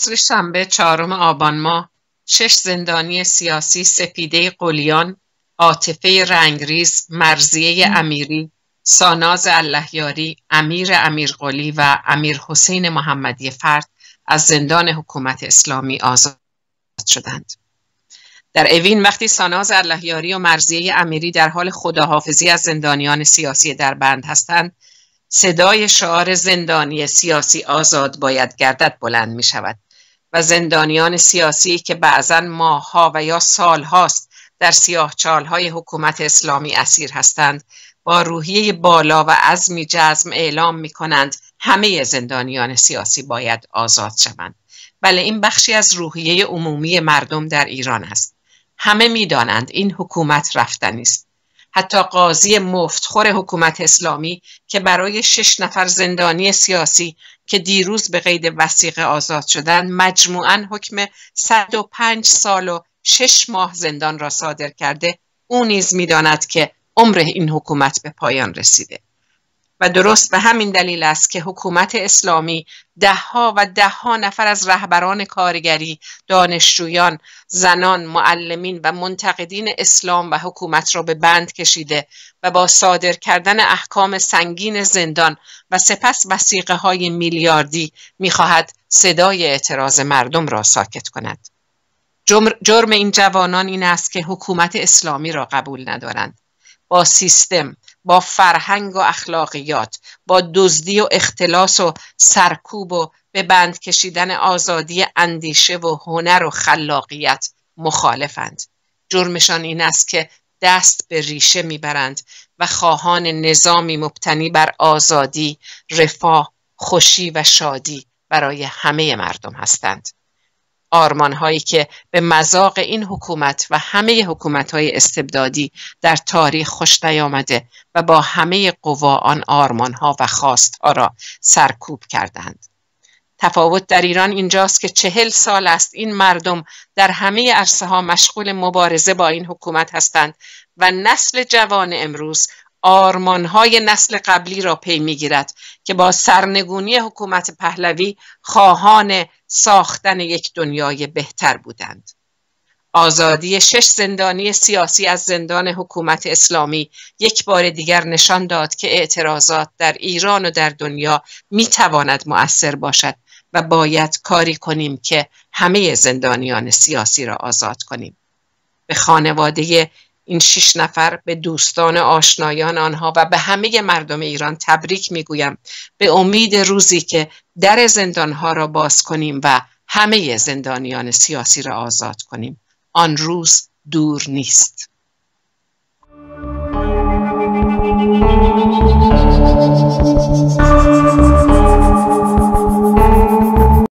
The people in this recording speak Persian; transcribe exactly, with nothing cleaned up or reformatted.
عصر شنبه چهارم آبان ماه شش زندانی سیاسی سپیده قلیان، عاطفه رنگریز، مرضیه امیری، ساناز اللهیاری، امیر امیرقلی و امیر حسین محمدی فرد از زندان حکومت اسلامی آزاد شدند. در اوین وقتی ساناز اللهیاری و مرضیه امیری در حال خداحافظی از زندانیان سیاسی در بند هستند، صدای شعار زندانی سیاسی آزاد باید گردد بلند می شود و زندانیان سیاسی که بعضاً ماه‌ها و یا سال‌هاست در سیاهچال‌های حکومت اسلامی اسیر هستند، با روحیه بالا و عزمی جزم اعلام می کنند همه زندانیان سیاسی باید آزاد شوند. بله، این بخشی از روحیه عمومی مردم در ایران است. همه می دانند این حکومت رفتنی است. حتی قاضی مفتخور حکومت اسلامی که برای شش نفر زندانی سیاسی که دیروز به قید وثیقه آزاد شدند مجموعاً حکم صد و پنج سال و شش ماه زندان را صادر کرده، او نیز می‌داند که عمر این حکومت به پایان رسیده. و درست به همین دلیل است که حکومت اسلامی دهها و دهها نفر از رهبران کارگری، دانشجویان، زنان، معلمین و منتقدین اسلام و حکومت را به بند کشیده و با صادر کردن احکام سنگین زندان و سپس وثیقه های میلیاردی می‌خواهد صدای اعتراض مردم را ساکت کند. جرم این جوانان این است که حکومت اسلامی را قبول ندارند. با سیستم، با فرهنگ و اخلاقیات، با دزدی و اختلاس و سرکوب و به بند کشیدن آزادی اندیشه و هنر و خلاقیت مخالفند. جرمشان این است که دست به ریشه میبرند و خواهان نظامی مبتنی بر آزادی، رفاه، خوشی و شادی برای همه مردم هستند. آرمان‌هایی که به مذاق این حکومت و همه حکومت‌های استبدادی در تاریخ خوش نیامده و با همه قوا آن آرمان‌ها و خواست‌ها را سرکوب کردند. تفاوت در ایران اینجاست که چهل سال است این مردم در همه عرصه‌ها مشغول مبارزه با این حکومت هستند و نسل جوان امروز آرمان‌های نسل قبلی را پی می‌گیرد که با سرنگونی حکومت پهلوی خواهان ساختن یک دنیای بهتر بودند. آزادی شش زندانی سیاسی از زندان حکومت اسلامی یک بار دیگر نشان داد که اعتراضات در ایران و در دنیا می‌تواند مؤثر باشد و باید کاری کنیم که همه زندانیان سیاسی را آزاد کنیم. به خانواده این شش نفر، به دوستان آشنایان آنها و به همه مردم ایران تبریک میگویم، به امید روزی که در زندانها را باز کنیم و همه زندانیان سیاسی را آزاد کنیم. آن روز دور نیست.